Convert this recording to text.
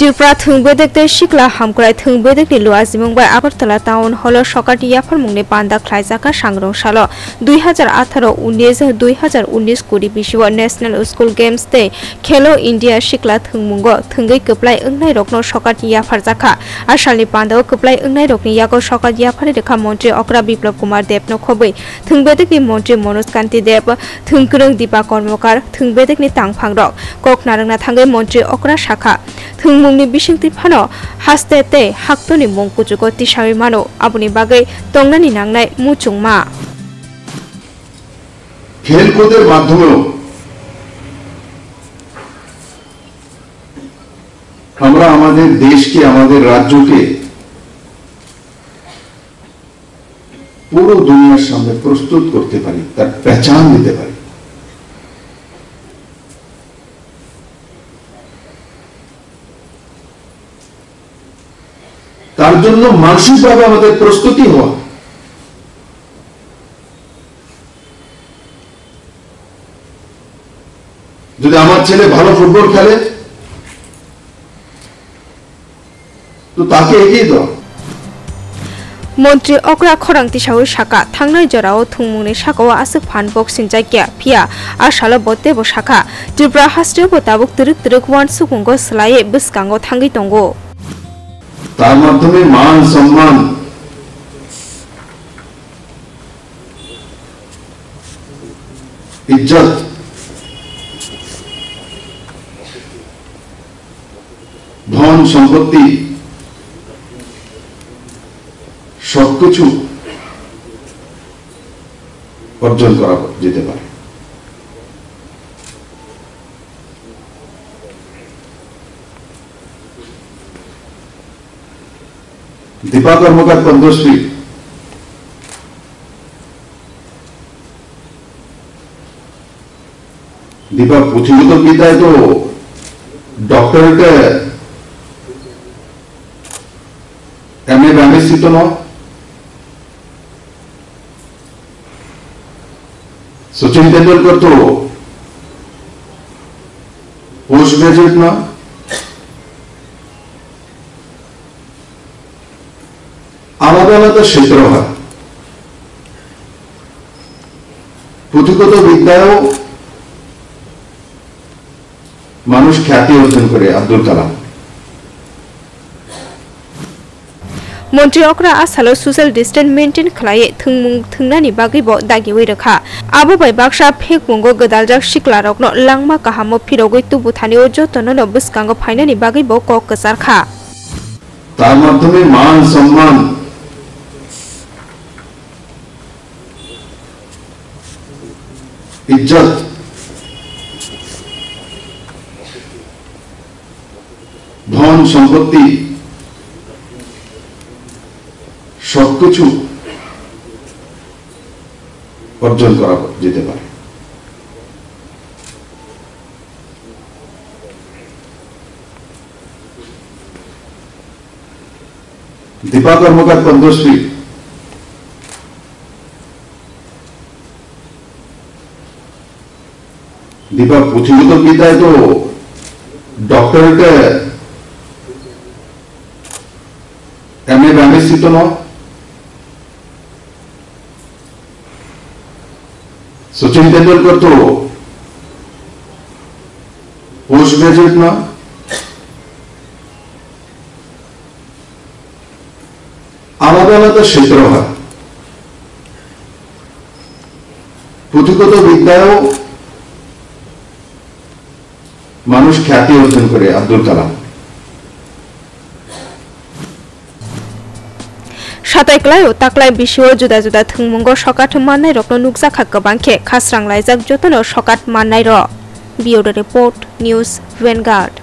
Tripura thungbedekte sikla hamkrai thungbedekni luazimung bai Agartala town hall sokati yafarmungni panda khlaijaka sangrong salo 2018-19 kuri bisio National School Games te Khelo India sikla thungmungo thungai keplai ongnai rokno sokati yafarjaka asalni panda keplai ongnai rokni yago sokati yafari rekha mantri Okra Biplab Kumar Debno khobai thungbedekni mantri Manoj Kanti Deb thungkrung Dipa Kormokar thungbedekni tangphangrok koknarangna thangai mantri Okra Shakha thungmungni bisingti phano hastete haktoni mongkujugo tisari mano abuni bagai tongnani nangnai muchungma খেলকুদের মাধ্যমেও আমরা আমাদের দেশকে আমাদের রাজ্যকে পুরো দুনিয়ার সামনে প্রস্তুত করতে পারি তার পহচান দিতে পারি তার জন্য মানসিকভাবে আমাদের প্রস্তুতি হওয়া যদি আমার ছেলে ভালো ফুটবল খেলে তো তাকে এগিয়ে দাও Montri Okra Khorangti Shawu Shaka Thangnai Jorao Thungmungni Shakawa Asuk Phan Boxing Jaikya Phia Ashala Botte Bo Shaka Tripura Hasteo Botabuk Turuk Wan Sukungo Slaye Biskango Thangi Tongo তার মাধ্যমে মান সম্মান ইজ্জত ধন সম্পত্তি সবকিছু অর্জন করা যেতে পারে दीपा कर्मकार पंद्रश्री दीपा पुथिगत विद्याय तो डॉक्टरेट एमए एमएससी तो ना सचिन तेंदुलकर तो पोस्ट ग्रेजुएट ना আলাদা আলাদা ক্ষেত্র হয় পুঁথিগত বিদ্যায়ও মানুষ খ্যাতি অর্জন করে Abdul Kalam Montri Okra Asalo Social Distance Maintain Khlaye Thungnani Bagi Bo Dagi Rekha Abo bai Baksha Phekmungo Godaljak Sikla Rokno Langma Kahamo Phirogoi Tubu Thani Ojo Tonono Biskango Phainani Bagi Bo Kok Kasar Kha তার মাধ্যমে মান সম্মান ইজ্জত ধন সম্পত্তি সবকিছু অর্জন করা যেতে পারে दीपा कर्मकार पंद्रश्री दीपा पुथिगत विद्याय तो डॉक्टरेट एमए एमएससी तो ना सचिन तेंदुलकर तो पोस्ट ग्रेजुएट ना আলাদা আলাদা ক্ষেত্র হয় পুঁথিগত বিদ্যায়ও মানুষ খ্যাতি অর্জন করে Abdul Kalam Sataiklai Taklai Bisho Juda Juda Thungmungo Sokat Manai Rokno Nukjaka Gobangkhe Khasrang Laijak Jotono Sokat Manai Ro Bureau Report News Vanguard